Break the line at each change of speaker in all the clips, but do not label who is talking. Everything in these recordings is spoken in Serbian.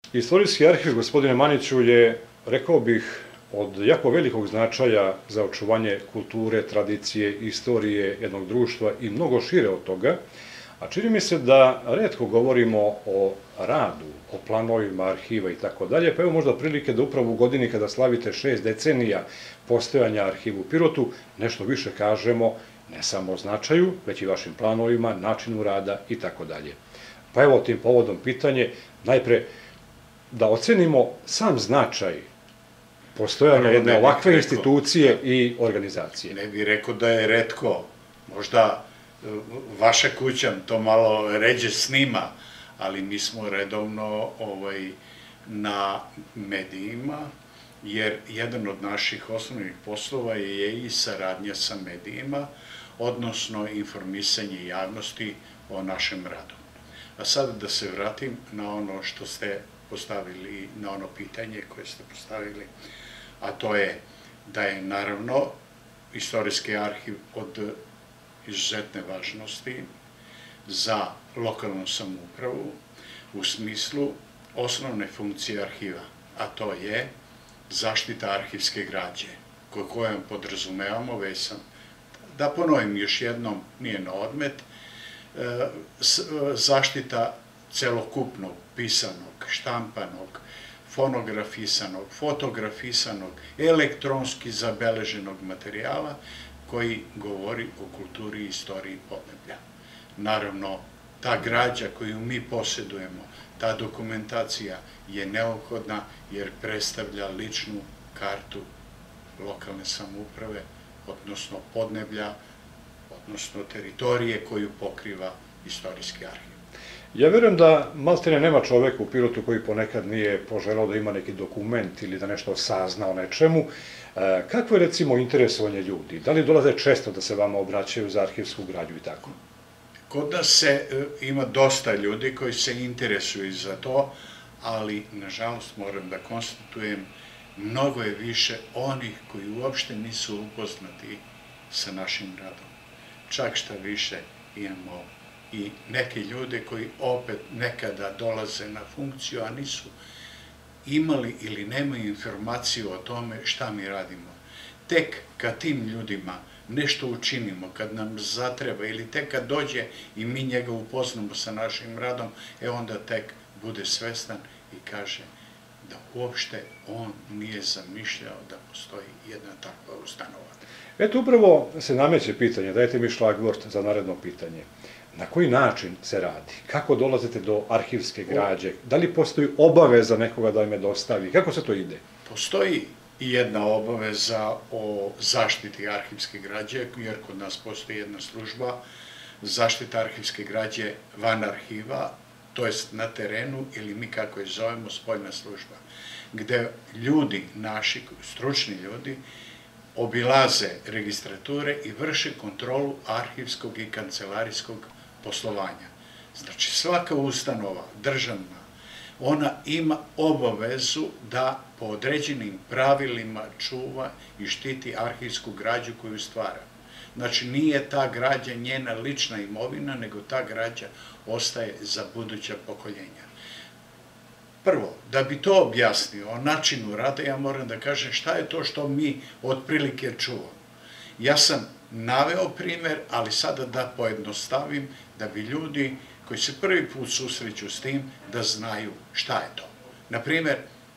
Istorijski arhiv, gospodine Maniću, je, rekao bih, od jako velikog značaja za očuvanje kulture, tradicije, istorije jednog društva i mnogo šire od toga, a čini mi se da retko govorimo o radu, o planovima arhiva i tako dalje, pa evo možda prilike da upravo u godini kada slavite 6 decenija postojanja arhiva u Pirotu, nešto više kažemo ne samo o značaju, već i vašim planovima, načinu rada i tako dalje. Pa evo tim povodom pitanje, najpre da ocenimo sam značaj postojanja jedne ovakve institucije i organizacije.
Ne bih rekao da je retko, možda vaša kuća to malo ređe snima, ali mi smo redovno na medijima, jer jedan od naših osnovnih poslova je i saradnja sa medijima, odnosno informisanje javnosti o našem radu. A sada da se vratim na ono što ste postavili, na ono pitanje koje ste postavili, a to je da je naravno istorijski arhiv od izuzetne važnosti za lokalnu samoupravu u smislu osnovne funkcije arhiva, a to je zaštita arhivske građe, kojom podrazumevamo, već sam, da ponovim još jednom, nije na odmet, zaštita celokupnog, pisanog, štampanog, fonografisanog, fotografisanog, elektronski zabeleženog materijala koji govori o kulturi i istoriji Podneblja. Naravno, ta građa koju mi posjedujemo, ta dokumentacija je neophodna jer predstavlja ličnu kartu lokalne samouprave, odnosno Podneblja, odnosno teritorije koju pokriva istorijski arhiv.
Ja verujem da maltene nema čoveka u Pirotu koji ponekad nije poželao da ima neki dokument ili da nešto sazna o nečemu. Kakvo je recimo interesovanje ljudi? Da li dolaze često da se vama obraćaju za arhivsku građu i tako?
Kod nas ima dosta ljudi koji se interesuju za to, ali nažalost moram da konstatujem, mnogo je više onih koji uopšte nisu upoznati sa našim radom. Čak šta više imamo i neke ljude koji opet nekada dolaze na funkciju, a nisu imali ili nemaju informaciju o tome šta mi radimo. Tek kad tim ljudima nešto učinimo, kad nam zatreba, ili tek kad dođe i mi njega upoznamo sa našim radom, onda tek bude svestan i kaže da uopšte on nije zamišljao da postoji jedna takva ustanova.
Eto, upravo se nameće pitanje, dajte mi šlagvort za naredno pitanje. Na koji način se radi? Kako dolazite do arhivske građe? Da li postoji obaveza nekoga da im je dostavi? Kako se to ide?
Postoji i jedna obaveza o zaštiti arhivske građe, jer kod nas postoji jedna služba zaštita arhivske građe van arhiva, to jest na terenu, ili mi kako je zovemo spoljna služba, gde ljudi, naši stručni ljudi, obilaze registrature i vrše kontrolu arhivskog i kancelarijskog poslovanja. Znači, svaka ustanova državna, ona ima obavezu da po određenim pravilima čuva i štiti arhivsku građu koju stvara. Znači, nije ta građa njena lična imovina, nego ta građa ostaje za buduća pokoljenja. Prvo, da bi to objasnio o načinu rada, ja moram da kažem šta je to što mi otprilike čuvamo. Ja sam naveo primer, ali sada da pojednostavim, da bi ljudi koji se prvi put susreću s tim, da znaju šta je to. Naprimer,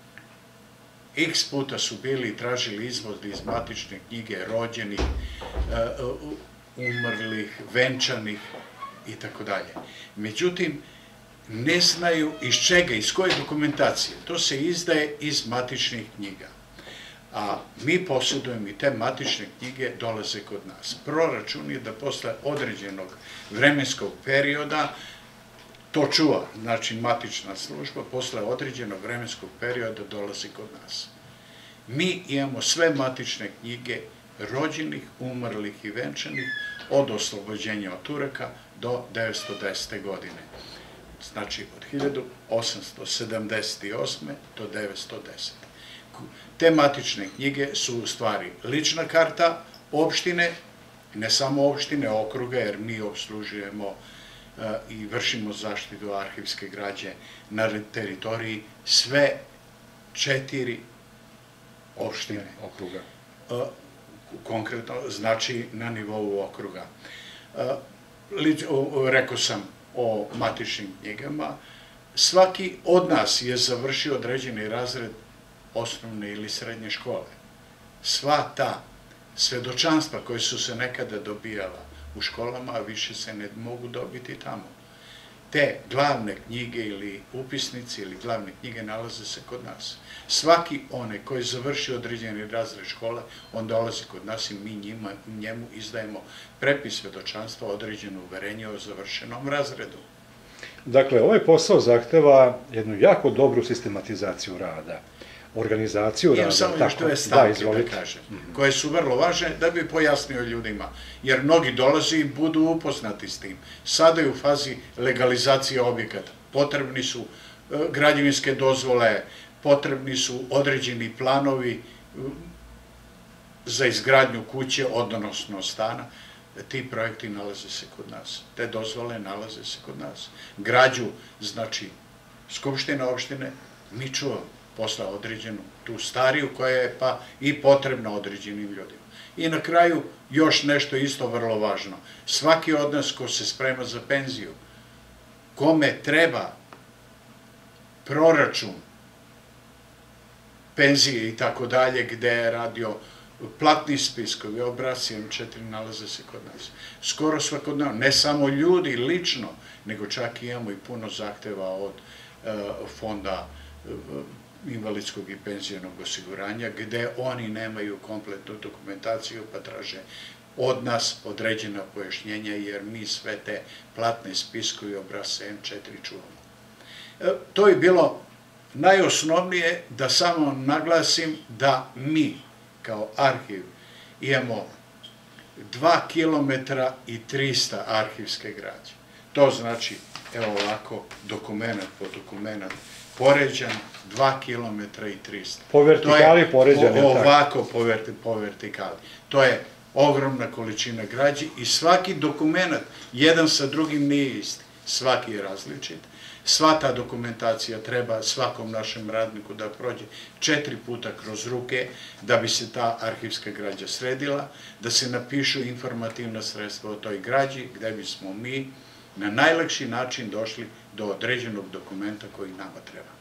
x puta su bili i tražili izvod iz matične knjige rođenih, umrlih, venčanih i tako dalje. Međutim, ne znaju iz čega, iz koje dokumentacije. To se izdaje iz matičnih knjiga. A mi posjedujemo i te matične knjige dolaze kod nas. Proračun je da posle određenog vremenskog perioda to čuva, znači matična služba, posle određenog vremenskog perioda dolazi kod nas. Mi imamo sve matične knjige rođenih, umrlih i venčanih od oslobođenja od Turaka do 1910. godine. Znači od 1878. do 1910. Te matične knjige su u stvari lična karta opštine, ne samo opštine, okruga, jer mi obslužujemo i vršimo zaštitu arhivske građe na teritoriji sve 4 opštine.
Okruga.
Konkretno, znači na nivou okruga. Rekao sam o matičnim knjigama. Svaki od nas je završio određeni razred osnovne ili srednje škole. Sva ta svedočanstva koje su se nekada dobijala u školama, a više se ne mogu dobiti tamo. Te glavne knjige ili upisnici ili glavne knjige nalaze se kod nas. Svaki onaj koji završi određeni razred škole, on dolazi kod nas i mi njemu izdajemo prepis svedočanstva, određeno uverenje o završenom razredu.
Dakle, ovaj posao zahteva jednu jako dobru sistematizaciju rada, organizaciju rada.
Imam samo još dve stavke da kažem, koje su vrlo važne da bi pojasnio ljudima, jer mnogi dolazi i budu upoznati s tim. Sada je u fazi legalizacije objekata. Potrebni su građevinske dozvole, potrebni su određeni planovi za izgradnju kuće, odnosno stana. Ti projekti nalaze se kod nas, te dozvole nalaze se kod nas. Građu, znači, Skupština opštine, mi čuvamo posle određenu tu stariju koja je pa i potrebna određenim ljudima. I na kraju još nešto isto vrlo važno. Svaki od nas ko se sprema za penziju, kome treba proračun penzije i tako dalje, gde je radio platni spiskovi, obrasci M4 nalaze se kod nas. Skoro svakodnevno, ne samo ljudi lično, nego čak imamo i puno zahteva od fonda invalidskog i penzionog osiguranja, gde oni nemaju kompletnu dokumentaciju pa traže od nas određena pojašnjenja, jer mi sve te platne spiskove i obrasce M4 čuvamo. To je bilo najosnovnije, da samo naglasim da mi kao arhiv imamo 2 kilometra i 300 arhivske građe. To znači, evo ovako, dokument po dokument, poređan 2 kilometra i 300.
Po vertikali poređan.
Ovako po vertikali. To je ogromna količina građe i svaki dokument, jedan sa drugim nije isti. Svaki je različit. Sva ta dokumentacija treba svakom našem radniku da prođe 4 puta kroz ruke da bi se ta arhivska građa sredila, da se napišu informativna sredstva o toj građi, gde bismo mi na najlakši način došli do određenog dokumenta koji nama treba.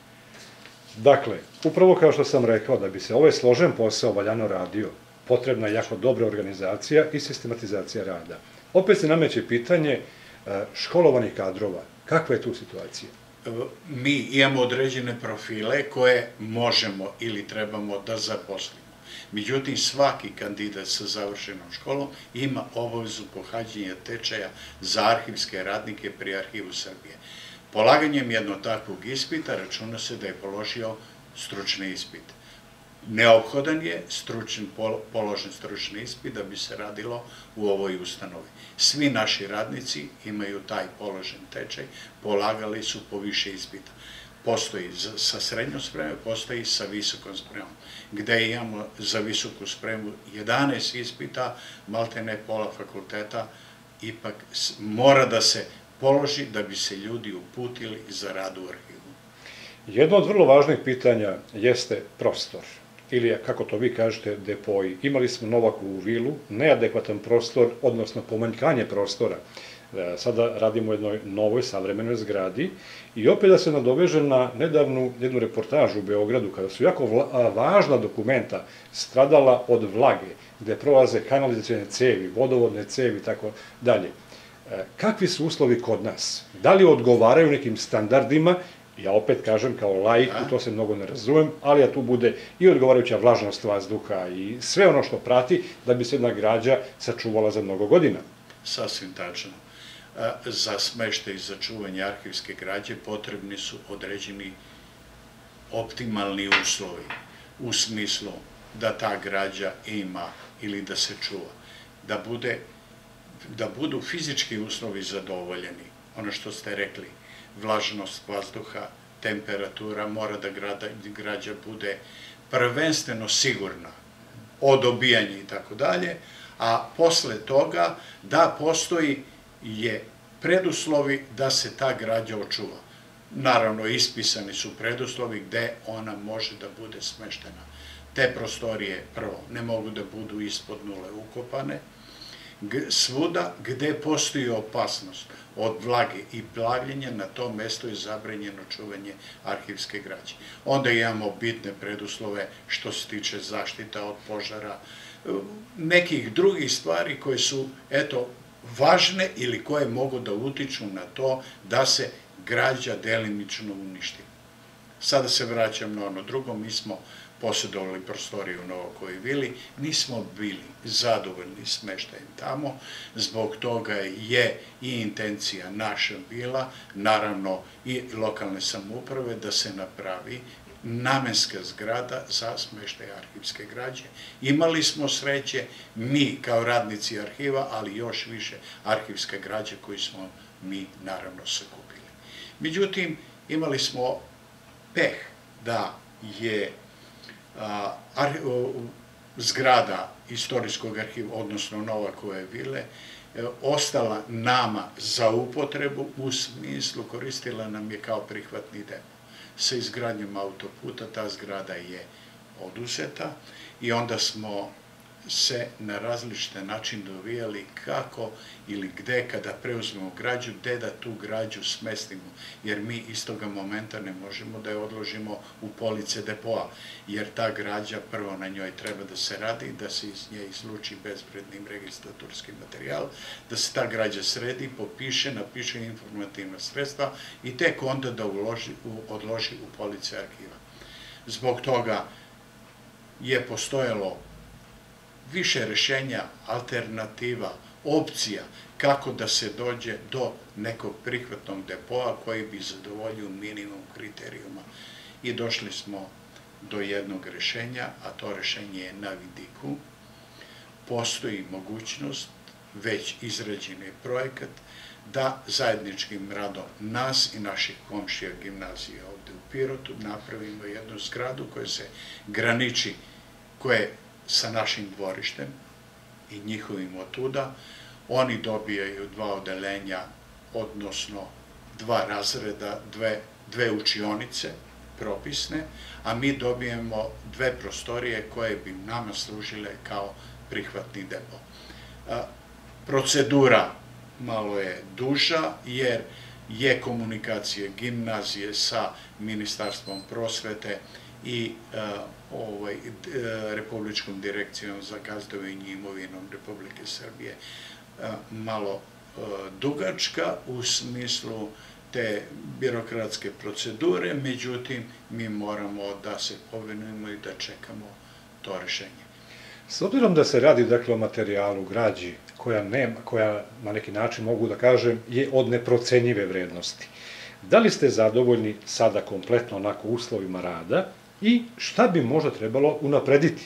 Dakle, upravo kao što sam rekao, da bi se ovaj složen posao valjano radio, potrebna je jako dobra organizacija i sistematizacija rada. Opet se nameće pitanje školovanih kadrova. Kakva je tu situacija?
Mi imamo određene profile koje možemo ili trebamo da zaposlimo. Međutim, svaki kandidat sa završenom školom ima obavezu pohađanja tečaja za arhivske radnike pri Arhivu Srbije. Polaganjem jednog takvog ispita računa se da je položio stručni ispit. Neophodan je položen stručni ispit da bi se radilo u ovoj ustanovi. Svi naši radnici imaju taj položen tečaj, polagali su po više ispita. Postoji sa srednjom spremom, postoji sa visokom spremom, gde imamo za visoku spremu 11 ispita, maltene pola fakulteta, ipak mora da se položi da bi se ljudi uputili za rad u arhivu.
Jedno od vrlo važnih pitanja jeste prostor, ili, kako to vi kažete, depoji. Imali smo Novakovu vilu, neadekvatan prostor, odnosno pomanjkanje prostora. Sada radimo u jednoj novoj, savremenoj zgradi i opet da se nadovežem na nedavnu jednu reportažu u Beogradu, kada su jako važna dokumenta stradala od vlage, gde prolaze kanalizacione cevi, vodovodne cevi i tako dalje. Kakvi su uslovi kod nas? Da li odgovaraju nekim standardima? Ja opet kažem, kao laik, u to se mnogo ne razumem, ali da tu bude i odgovarajuća vlažnost vazduha i sve ono što prati da bi se jedna građa sačuvala za mnogo godina.
Sasvim tačno. Za smeštaj i za čuvanje arhivske građe potrebni su određeni optimalni uslovi, u smislu da ta građa ima ili da se čuva, da budu fizički uslovi zadovoljeni, ono što ste rekli, vlažnost vazduha, temperatura, mora da građa bude prvenstveno sigurna od obijanja i tako dalje, a posle toga da postoji preduslovi da se ta građa očuva. Naravno, ispisani su preduslovi gde ona može da bude smeštena. Te prostorije, prvo, ne mogu da budu ispod nule ukopane. Svuda gde postoji opasnost od vlage i plavljenja, na tom mestu je zabranjeno čuvanje arhivske građe. Onda imamo bitne preduslove što se tiče zaštita od požara, nekih drugih stvari koje su, eto, važne ili koje mogu da utiču na to da se građa delimično uništi. Sada se vraćam na ono drugo, mi smo posjedovali prostoriju u Novokoj vili, nismo bili zadovoljni smeštajem tamo, zbog toga je i intencija naša bila, naravno i lokalne samouprave, da se napravi namenska zgrada za smeštaj arhivske građe. Imali smo sreće, mi kao radnici arhiva, ali još više arhivske građe koju smo mi naravno sakupili. Međutim, imali smo peh da je zgrada istorijskog arhiva, odnosno Novakove vile, ostala nama za upotrebu, u smislu koristila nam je kao prihvatni depo. Sa izgradnjom autoputa ta zgrada je oduzeta i onda smo se na različite načine dovijali kako ili gde kada preuzmemo građu, gde da tu građu smestimo, jer mi iz toga momenta ne možemo da je odložimo u police depoa, jer ta građa, prvo na njoj treba da se radi, da se iz nje izluči bezvrednim registraturski materijal, da se ta građa sredi, popiše, napiše informativna sredstva i tek onda da odloži u police arhiva. Zbog toga je postojalo više rešenja, alternativa, opcija kako da se dođe do nekog prihvatnog depoa koji bi zadovoljio minimum kriterijuma. I došli smo do jednog rešenja, a to rešenje je na vidiku. Postoji mogućnost, već izrađen je projekat, da zajedničkim radom nas i naših komšija gimnazije ovde u Pirotu napravimo jednu zgradu koja se graniči, koje sa našim dvorištem i njihovim otuda. Oni dobijaju 2 odelenja, odnosno 2 razreda, dve učionice propisne, a mi dobijemo 2 prostorije koje bi nama služile kao prihvatni depo. Procedura malo je duža, jer je komunikacija gimnazije sa Ministarstvom prosvete i Republičkom direkcijom za gazdovanje imovinom Republike Srbije malo dugačka u smislu te birokratske procedure, međutim, mi moramo da se povinujemo i da čekamo to rešenje.
S obzirom da se radi, dakle, o materijalu, građi, koja na neki način, mogu da kažem, je od neprocenjive vrednosti, da li ste zadovoljni sada kompletno onako uslovima rada i šta bi možda trebalo unaprediti?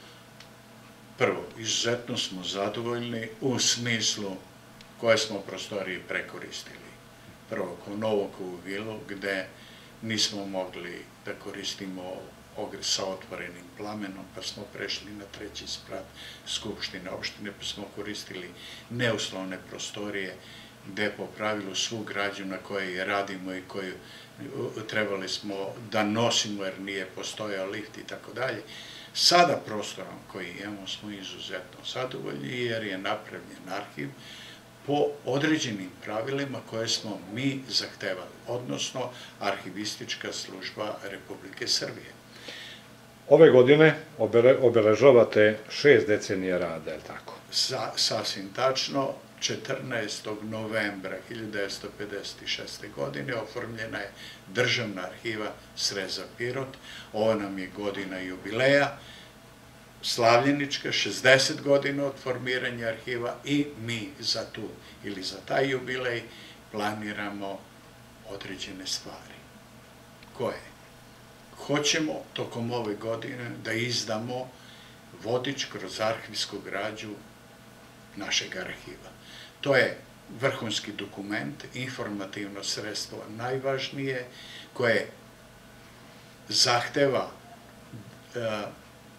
Prvo, izuzetno smo zadovoljni u smislu koje smo prostorije prekoristili. Prvo, kao Novokovu vilu, gde nismo mogli da koristimo ogrev sa otvorenim plamenom, pa smo prešli na 3. sprat Skupštine opštine, pa smo koristili neuslovne prostorije, gde po pravilu svu građu na kojoj radimo i koju trebali smo da nosimo jer nije postojao lift i tako dalje. Sada prostorom koji imamo smo izuzetno zadovoljni jer je napravljen arhiv po određenim pravilima koje smo mi zahtevali, odnosno Arhivistička služba Republike Srbije.
Ove godine obeležavate 6 decenija rada, je li tako?
Sasvim tačno. 14. novembra 1956. godine oformljena je Državna arhiva Sreza Pirot. Ovo nam je godina jubileja, slavljenička, 60 godina od formiranja arhiva i mi za tu ili za taj jubilej planiramo određene stvari. Koje? Hoćemo tokom ove godine da izdamo vodič kroz arhivsku građu našeg arhiva. To je vrhunski dokument, informativno sredstvo najvažnije, koje zahteva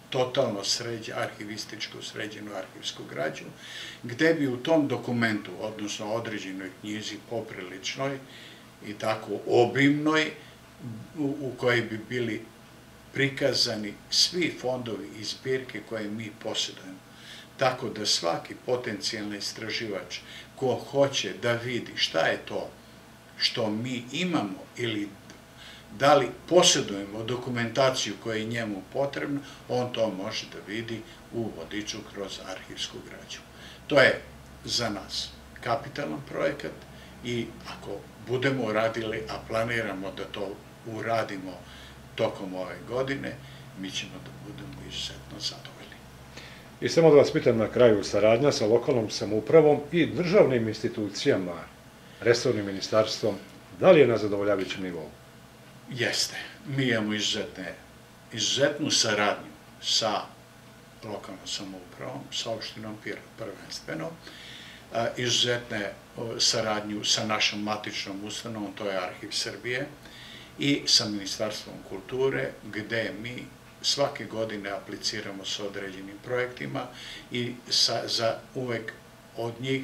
totalno arhivističku sređenu arhivsku građu, gde bi u tom dokumentu, odnosno određenoj knjizi popriličnoj i tako obimnoj, u kojoj bi bili prikazani svi fondovi i zbirke koje mi posjedujemo. Tako da svaki potencijalni istraživač ko hoće da vidi šta je to što mi imamo ili da li posjedujemo dokumentaciju koja je njemu potrebna, on to može da vidi u vodiču kroz arhivsku građu. To je za nas kapitalan projekat i ako budemo uradili, a planiramo da to uradimo tokom ove godine, mi ćemo da budemo izuzetno zadovoljni.
I samo da vas pitam na kraju, saradnja sa lokalnom samoupravom i državnim institucijama, resornim ministarstvom, da li je na zadovoljavajućem nivou?
Jeste. Mi imamo izuzetnu saradnju sa lokalnom samoupravom, sa opštinom Pirot prvenstveno, izuzetne saradnju sa našom matičnom ustanovom, to je Arhiv Srbije, i sa Ministarstvom kulture, gde mi svake godine apliciramo sa određenim projektima i za uvek od njih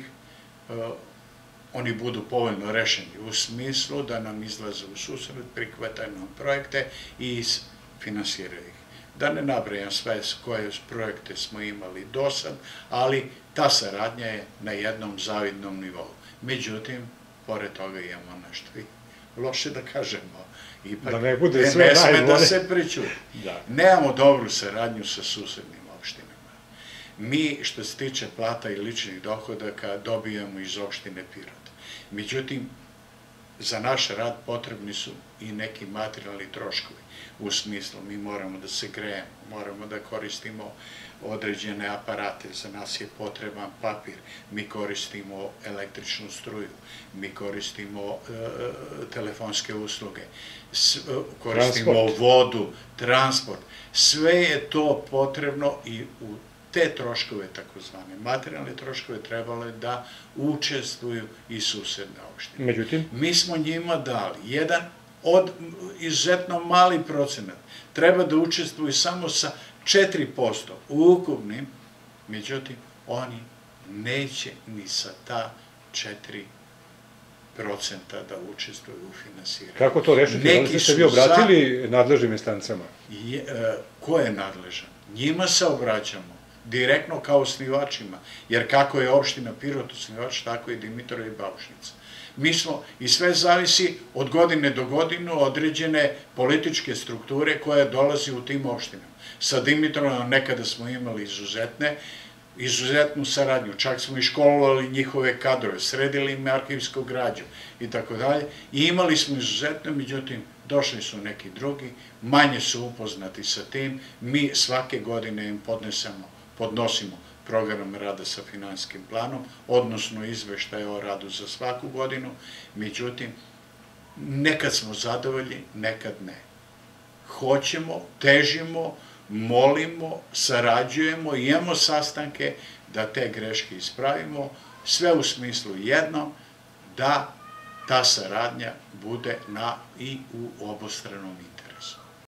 oni budu povoljno rešeni u smislu da nam izlaze u susret, prihvataju nam projekte i finansiraju ih. Da ne nabrajam sve koje projekte smo imali do sad, ali ta saradnja je na jednom zavidnom nivou. Međutim, pored toga imamo nešto i loše da kažemo.
Da ne bude sve najbolje.
Ne sme da se pričuje. Nemamo dobru saradnju sa susednim opštinama. Mi, što se tiče plata i ličnih dohodaka, dobijamo iz opštine Pirot. Međutim, za naš rad potrebni su i neki materijalni troškovi. U smislu, mi moramo da se grejemo, moramo da koristimo određene aparate, za nas je potreban papir, mi koristimo električnu struju, mi koristimo telefonske usluge, koristimo vodu, transport. Sve je to potrebno i u te troškove, takozvane materijalne troškove, trebalo je da učestvuju i susedne opštine.
Međutim?
Mi smo njima dali jedan od izuzetno mali procenat. Treba da učestvuju samo sa 4% u ukupnim, međutim, oni neće ni sa ta 4% da učestvuju u finansiranju.
Kako to rešiti? Da li ste se vi obratili nadležnim instancama?
Ko je nadležan? Njima se obraćamo direktno kao osnivačima, jer kako je opština Pirot osnivač, tako je Dimitrov i Baušnica. Mi smo, i sve zavisi od godine do godinu, određene političke strukture koje dolazi u tim opštinama. Sa Dimitrovom nekada smo imali izuzetnu saradnju, čak smo i školovali njihove kadrove, sredili im arhivsku građu i tako dalje. I imali smo izuzetno, međutim, došli su neki drugi, manje su upoznati sa tim, mi svake godine im podnosimo program rada sa finansijskim planom, odnosno izveštaje o radu za svaku godinu, međutim, nekad smo zadovoljni, nekad ne. Hoćemo, težimo, molimo, sarađujemo, imamo sastanke da te greške ispravimo, sve u smislu jedno, da ta saradnja bude i u obostranom interesu.